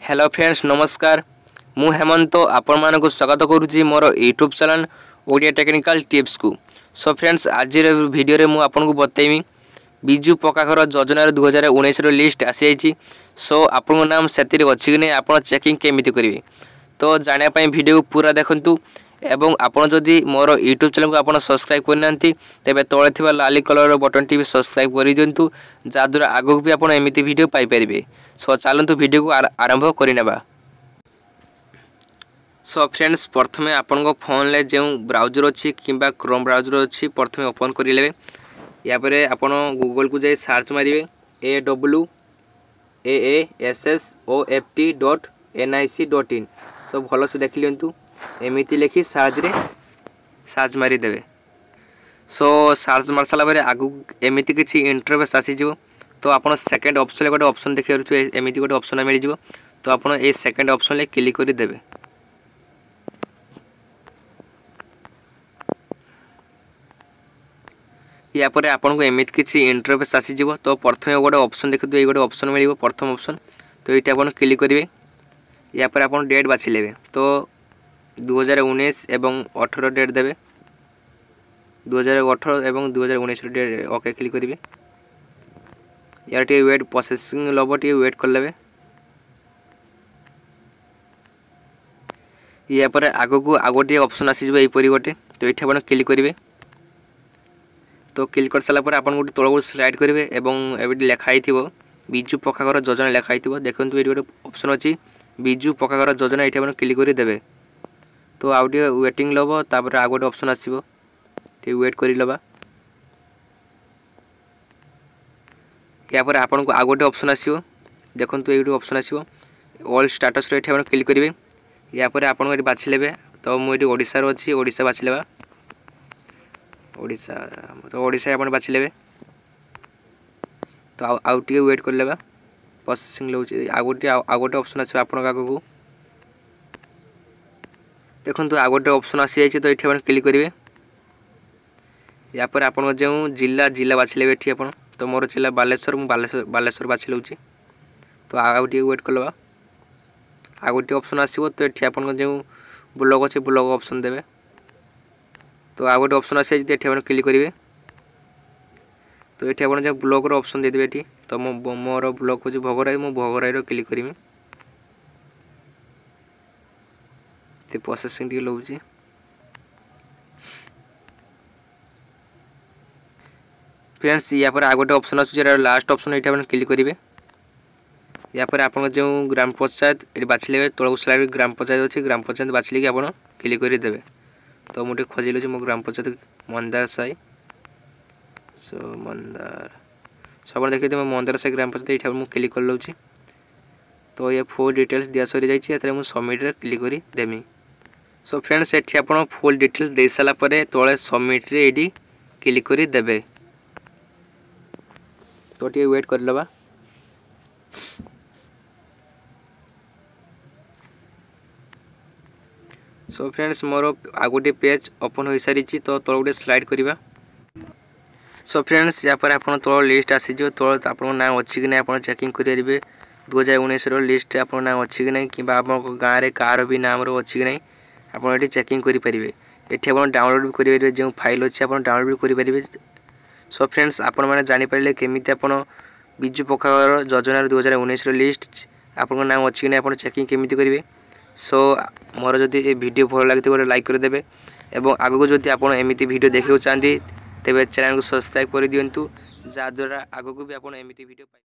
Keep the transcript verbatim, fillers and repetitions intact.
Hello friends नमस्कार मु हेमंत आपण मानक स्वागत करुच्ची मोर YouTube channel Odia technical tips को। सो फ्रेंड्स आज वीडियो रे मु आपन को बतेइमी बिजु पक्का घर योजना दो हज़ार उन्नीस रो लिस्ट आसी आइछि। सो आपन नाम सेतिर अछि कि नै आपन चेकिंग केमिति करिवे तो जानिया पई वीडियो को पूरा देखंतु एवं आपन जदि मोर यूट्यूब चैनल को आपन सब्सक्राइब करनांती तेबे तळे थिबा लाली कलर रो बटन टी सब्सक्राइब करि दियंतु जा द्वारा आगो भी आपन एमिति वीडियो पाई परिबे। सो चलंतु वीडियो को आरंभ करिनेबा। सो फ्रेंड्स प्रथमे आपन को फोन ले जे ब्राउजर अछि किबा क्रोम ब्राउजर अछि प्रथमे ओपन करि लेबे। या परे आपन गूगल को जाई सर्च मारिबे A W A A S S O F T dot N I C dot in. So भलो से देख लियंतु एमिति लिखि सर्च रे सर्च मारि देबे। सो सर्च मार साला परे आगु एमिति किछि इंटरफेस आसी जिवो तो आपन सेकंड ऑप्शन गोटे ऑप्शन देखि रथु एमिति गोटे ऑप्शन मिल जिवो तो आपन ए सेकंड ऑप्शन ले क्लिक करि देबे। या परे आपन को एमिति किछि इंटरफेस आसी जिवो तो प्रथमे गोटे ऑप्शन देखि ए गोटे ऑप्शन मिलिबो प्रथम ऑप्शन तो एटा आपन क्लिक करिवे। या पर आपन डेट बाछि लेबे तो दो हज़ार उन्नीस एवं अठारह डेट देबे दो हज़ार अठारह एवं दो हज़ार उन्नीस डेट ओके क्लिक करिवे। यार टी वेट प्रोसेसिंग लबो टी वेट कर लेबे। या पर आगो को आगोटी ऑप्शन आसी जबे ए परी गोटे तो एठा आपन क्लिक करिवे। तो क्लिक कर साला पर आपन गोटे तळगु स्लाइड करिवे एवं एबि लेखाई थिबो बिजु पक्का घर योजना लेखाई थिबो देखंतु एडी गोटे ऑप्शन अछि बिजु पक्का घर योजना एठा आपन क्लिक करि देबे। तो आउटे वेटिंग लबो तापर आ गोटे ऑप्शन आसीबो ते वेट करि लबा। या पर आपन को आ गोटे ऑप्शन आसीबो देखंतु एडी ऑप्शन आसीबो ऑल स्टेटस रे एठा आपन क्लिक करिवे। या पर आपन एडी बाछि लेबे तो मु एडी ओडिसा रो अछि ओडिसा बाछि लेबा ओडिसा तो ओडिसा आपन बाछि लेबे। तो आउटे वेट कर लेबा प्रोसेसिंग लउछि आ गोटे आ गोटे ऑप्शन आसीबो आपन आगो को देखंतु आ गोटे ऑप्शन आसी जाय तो एठी आपन क्लिक करिवे। या पर आपन जो जिला जिला बाछि लेबे एठी आपन तो मोर जिला बालेश्वर मु बालेश्वर बालेश्वर बाछि लउछि तो आउटे वेट करलबा आ गोटे ऑप्शन आसीबो तो एठी आपन जो ब्लॉक अछि ब्लॉक ऑप्शन देबे। तो आ गोटे ऑप्शन आसी जाय एठी आपन क्लिक करिवे। तो एठी आपन जो ब्लॉक रो ऑप्शन दे देबे एठी तो मो मोर ब्लॉक होछि भगराई मु भगराई रो क्लिक करिमि। ते प्रोसेसिंग टी लउछि फ्रेंड्स। या पर आ गोटे ऑप्शन अछि जेरा लास्ट ऑप्शन एठी आपन क्लिक करिवे। या पर आपन जो ग्राम पंचायत एठी बाछि लेबे तळगु स्लाइड ग्राम पंचायत अछि ग्राम पंचायत बाछि लेके आपन क्लिक करि देबे। तो मुटे खोजिलो जे मो ग्राम पंचायत मंदार साई सो मंदार सो आपन देखि ते मंदार साई ग्राम पंचायत एठी आपन क्लिक कर लउछि। तो ये फुल डिटेल्स दिया सरी जाइछि एतरे मु सबमिट रे क्लिक करि देमी। सो फ्रेंड्स एठी आपन फुल डिटेल्स दे साला परे तळे सबमिट रे एडी क्लिक करि देबे। तो टी वेट कर लबा। सो फ्रेंड्स मोर आगोटे पेज ओपन हो सारी तो तळ गोटे स्लाइड करिबा। सो फ्रेंड्स या पर आपन तळ लिस्ट आसी जो तळ आपन नाम अछि कि नै आपन चेकिंग करिबे दो हज़ार उन्नीस रो लिस्ट आपन नाम अछि कि नै किबा आपन गां रे कार भी नाम रो अछि कि नै आपन एठी चेकिंग करि परिबे। एठी आपन डाउनलोड भी करि परिबे जो फाइल अछि आपन डाउनलोड भी करि परिबे। सो फ्रेंड्स आपन माने जानि परिले केमिति आपन बिजु पक्का घर योजना दो हज़ार उन्नीस रो लिस्ट आपन नाम अछि कि नै आपन चेकिंग केमिति करिवे। सो मोर जदि ए वीडियो भल लागते गोटे लाइक कर देबे एवं आगो जदि आपन एमिति वीडियो देखियो चाहंती तेबे चैनल को सब्सक्राइब कर दियंतु जा द्वारा आगो को भी आपन एमिति वीडियो